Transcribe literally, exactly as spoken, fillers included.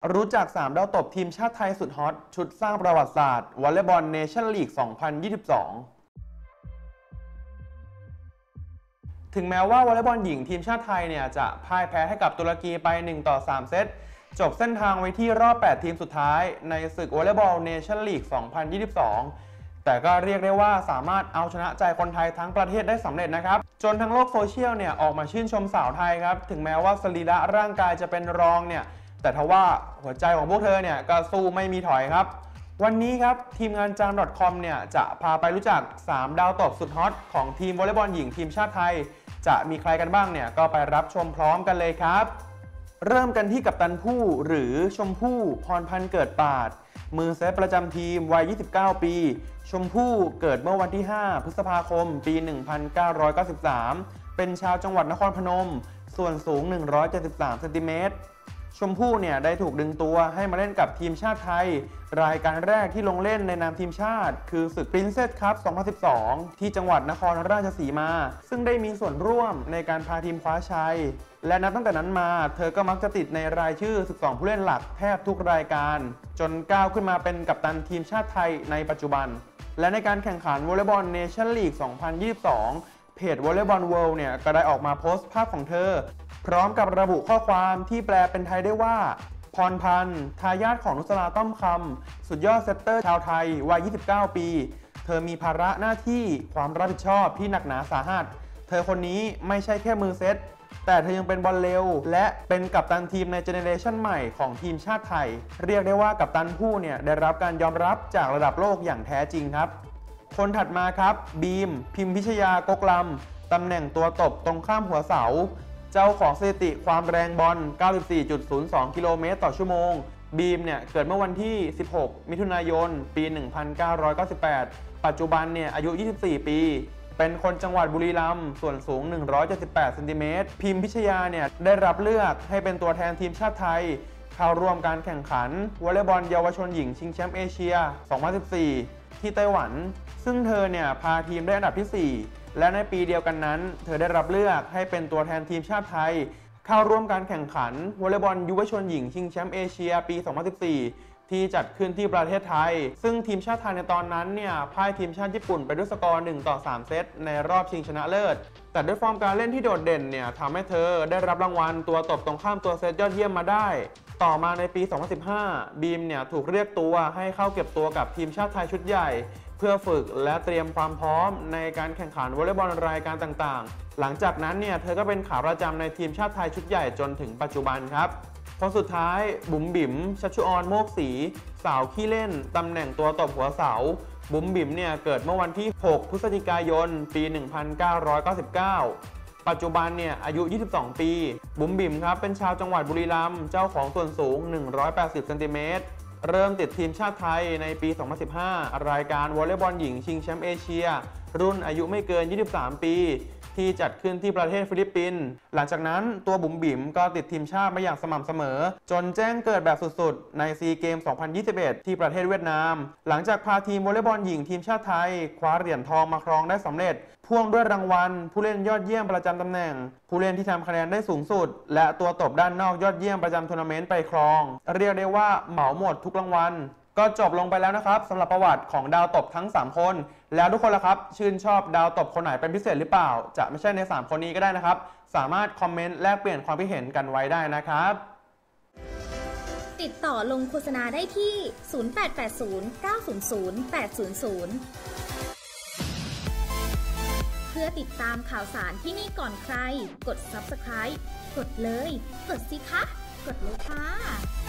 รู้จักสามดาวตบทีมชาติไทยสุดฮอตชุดสร้างประวัติศาสตร์วอลเลย์บอลเนชั่นลีก สองพันยี่สิบสอง ถึงแม้ว่าวอลเลย์บอลหญิงทีมชาติไทยเนี่ยจะพ่ายแพ้ให้กับตุรกีไปหนึ่งต่อสามเซตจบเส้นทางไว้ที่รอบแปดทีมสุดท้ายในศึกวอลเลย์บอลเนชั่นลีก สองพันยี่สิบสอง แต่ก็เรียกได้ว่าสามารถเอาชนะใจคนไทยทั้งประเทศได้สำเร็จนะครับจนทั้งโลกโซเชียลเนี่ยออกมาชื่นชมสาวไทยครับถึงแม้ว่าสรีระร่างกายจะเป็นรองเนี่ยแต่ทว่าหัวใจของพวกเธอเนี่ยก็สู้ไม่มีถอยครับวันนี้ครับทีมงานจาม .com เนี่ยจะพาไปรู้จักสามดาวตบสุดฮอตของทีมวอลเลย์บอลหญิงทีมชาติไทยจะมีใครกันบ้างเนี่ยก็ไปรับชมพร้อมกันเลยครับเริ่มกันที่กัปตันผู้หรือชมพู่พรพันธ์เกิดปาดมือเซตประจำทีมวัยยี่สิบเก้าปีชมพู่เกิดเมื่อวันที่ห้าพฤษภาคมปีหนึ่งพันเก้าร้อยเก้าสิบสามเป็นชาวจังหวัดนครพนมส่วนสูงหนึ่งร้อยเจ็ดสิบสามเซนติเมตรชมพู่เนี่ยได้ถูกดึงตัวให้มาเล่นกับทีมชาติไทยรายการแรกที่ลงเล่นในนามทีมชาติคือศึก Princess Cup สองพันสิบสอง ที่จังหวัดนครราชสีมาซึ่งได้มีส่วนร่วมในการพาทีมคว้าชัยและนับตั้งแต่นั้นมาเธอก็มักจะติดในรายชื่อสิบสองผู้เล่นหลักแทบทุกรายการจนก้าวขึ้นมาเป็นกัปตันทีมชาติไทยในปัจจุบันและในการแข่งขันวอลเลย์บอลเนชั่นลีก สองพันยี่สิบสอง เพจวอลเลย์บอลเวิลด์เนี่ยก็ได้ออกมาโพสต์ภาพของเธอพร้อมกับระบุข้อความที่แปลเป็นไทยได้ว่าพรพันธ์ทายาทของนุสราต้อมคำสุดยอดเซตเตอร์ชาวไทยวัยยี่สิบเก้าปีเธอมีภาระหน้าที่ความรับผิดชอบที่หนักหนาสาหัสเธอคนนี้ไม่ใช่แค่มือเซตแต่เธอยังเป็นบอลเร็วและเป็นกัปตันทีมในเจเนเรชันใหม่ของทีมชาติไทยเรียกได้ว่ากัปตันผู้เนี่ยได้รับการยอมรับจากระดับโลกอย่างแท้จริงครับคนถัดมาครับบีมพิมพิชยากกลำตำแหน่งตัวตบตรงข้ามหัวเสาเจ้าของสถิติความแรงบอล เก้าสิบสี่จุดศูนย์สอง กิโลเมตรต่อชั่วโมงบีมเนี่ยเกิดเมื่อวันที่สิบหกมิถุนายนปีหนึ่งพันเก้าร้อยเก้าสิบแปดปัจจุบันเนี่ยอายุยี่สิบสี่ปีเป็นคนจังหวัดบุรีรัมย์ส่วนสูงหนึ่งร้อยเจ็ดสิบแปดเซนติเมตรพิมพิชยาเนี่ยได้รับเลือกให้เป็นตัวแทนทีมชาติไทยเข้าร่วมการแข่งขันวอลเลย์บอลเยาวชนหญิงชิงแชมป์เอเชีย สองพันสิบสี่ ที่ไต้หวันซึ่งเธอเนี่ยพาทีมได้อันดับที่สี่และในปีเดียวกันนั้นเธอได้รับเลือกให้เป็นตัวแทนทีมชาติไทยเข้าร่วมการแข่งขันวอลเลย์บอลเยาวชนหญิงชิงแชมป์เอเชียปี สองพันสิบสี่ ที่จัดขึ้นที่ประเทศไทยซึ่งทีมชาติไทยในตอนนั้นเนี่ยพ่ายทีมชาติญี่ปุ่นไปด้วยสกอร์หนึ่งต่อสามเซตในรอบชิงชนะเลิศแต่ด้วยฟอร์มการเล่นที่โดดเด่นเนี่ยทำให้เธอได้รับรางวัลตัวตบตรงข้ามตัวเซตยอดเยี่ยมมาได้ต่อมาในปี สองพันสิบห้า บีมเนี่ยถูกเรียกตัวให้เข้าเก็บตัวกับทีมชาติไทยชุดใหญ่เพื่อฝึกและเตรียมความพร้อมในการแข่งขันวอลเลย์บอลรายการต่างๆหลังจากนั้นเนี่ยเธอก็เป็นขาประจำในทีมชาติไทยชุดใหญ่จนถึงปัจจุบันครับคนสุดท้ายบุ๋มบิ๋มชัชชุออนโมกศรีสาวขี้เล่นตำแหน่งตัวตบหัวเสาบุ๋มบิ๋มเนี่ยเกิดเมื่อวันที่หกพฤศจิกายนปีหนึ่งพันเก้าร้อยเก้าสิบเก้าปัจจุบันเนี่ยอายุยี่สิบสองปีบุ๋มบิ๋มครับเป็นชาวจังหวัดบุรีรัมย์เจ้าของส่วนสูงหนึ่งร้อยแปดสิบเซนติเมตรเริ่มติดทีมชาติไทยในปี สองพันสิบห้า รายการวอลเลย์บอลหญิงชิงแชมป์เอเชียรุ่นอายุไม่เกินยี่สิบสามปีที่จัดขึ้นที่ประเทศฟิลิปปินส์หลังจากนั้นตัวบุ๋มบิ๋มก็ติดทีมชาติมาอย่างสม่ำเสมอจนแจ้งเกิดแบบสุดๆในซีเกม สองพันยี่สิบเอ็ด ที่ประเทศเวียดนามหลังจากพาทีมวอลเลย์บอลหญิงทีมชาติไทยคว้าเหรียญทองมาครองได้สำเร็จพ่วงด้วยรางวัลผู้เล่นยอดเยี่ยมประจำตำแหน่งผู้เล่นที่ทำคะแนนได้สูงสุดและตัวตบด้านนอกยอดเยี่ยมประจำทัวร์นาเมนต์ไปครองเรียกได้ว่าเหมาหมดทุกรางวัลก็จบลงไปแล้วนะครับสำหรับประวัติของดาวตบทั้งสามคนแล้วทุกคนล่ะครับชื่นชอบดาวตบคนไหนเป็นพิเศษหรือเปล่าจะไม่ใช่ในสามคนนี้ก็ได้นะครับสามารถคอมเมนต์แลกเปลี่ยนความคิดเห็นกันไว้ได้นะครับติดต่อลงโฆษณาได้ที่ศูนย์ แปด แปด ศูนย์ เก้า ศูนย์ ศูนย์ แปด ศูนย์ ศูนย์เพื่อติดตามข่าวสารที่นี่ก่อนใครกด ซับสไครบ์ กดเลยกดสิคะกดเลยค่ะ